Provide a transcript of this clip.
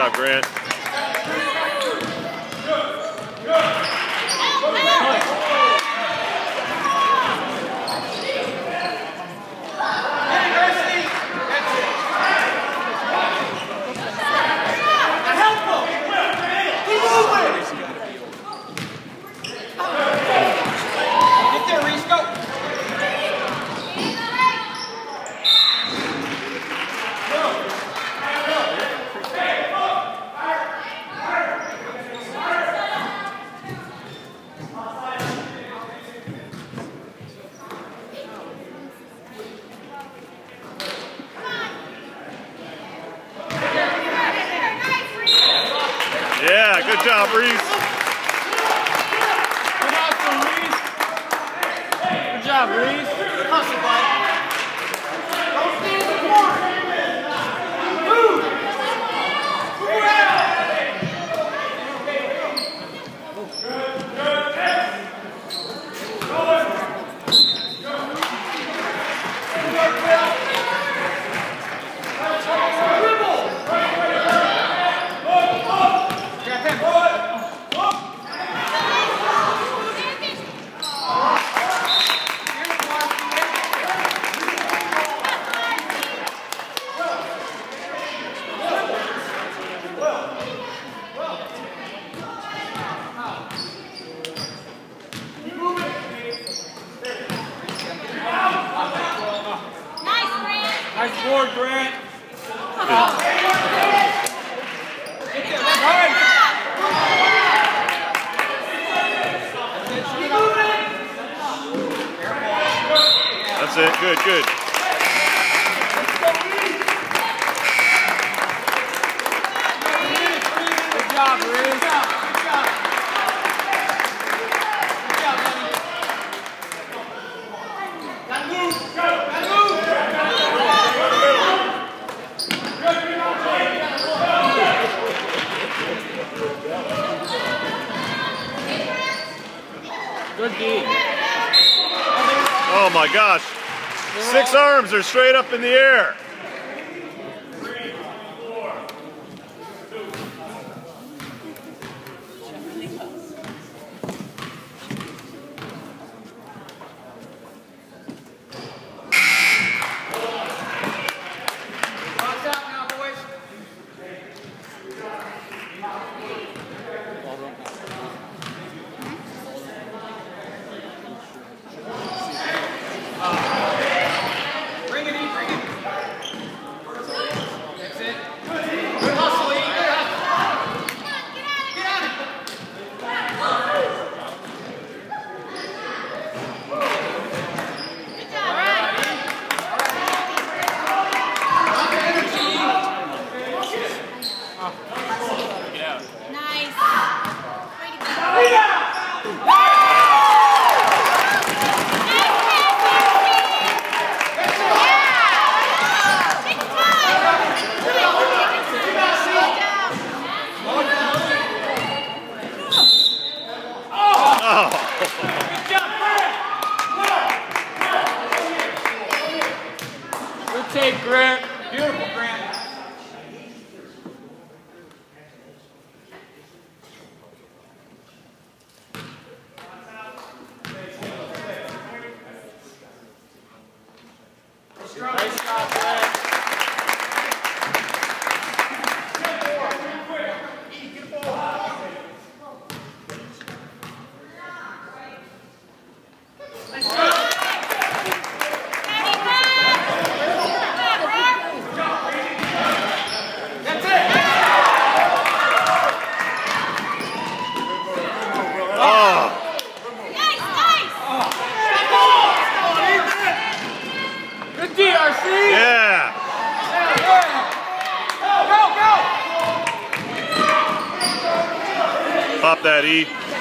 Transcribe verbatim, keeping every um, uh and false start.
job, Grant. Yeah, good job, Reese. Good job, Reese. Hustle, bud. Don't stay in the corner. Move. Move out. Nice board, Grant. That's it. Good, good. Good job, Reese. Good job. Good job, buddy. Gotta move. Gotta move. Good D. Oh my gosh. Six arms are straight up in the air. Good take, Grant. Beautiful, Grant. Nice job, Grant. D R C! Yeah! Yeah, yeah. Go, go! Pop that E.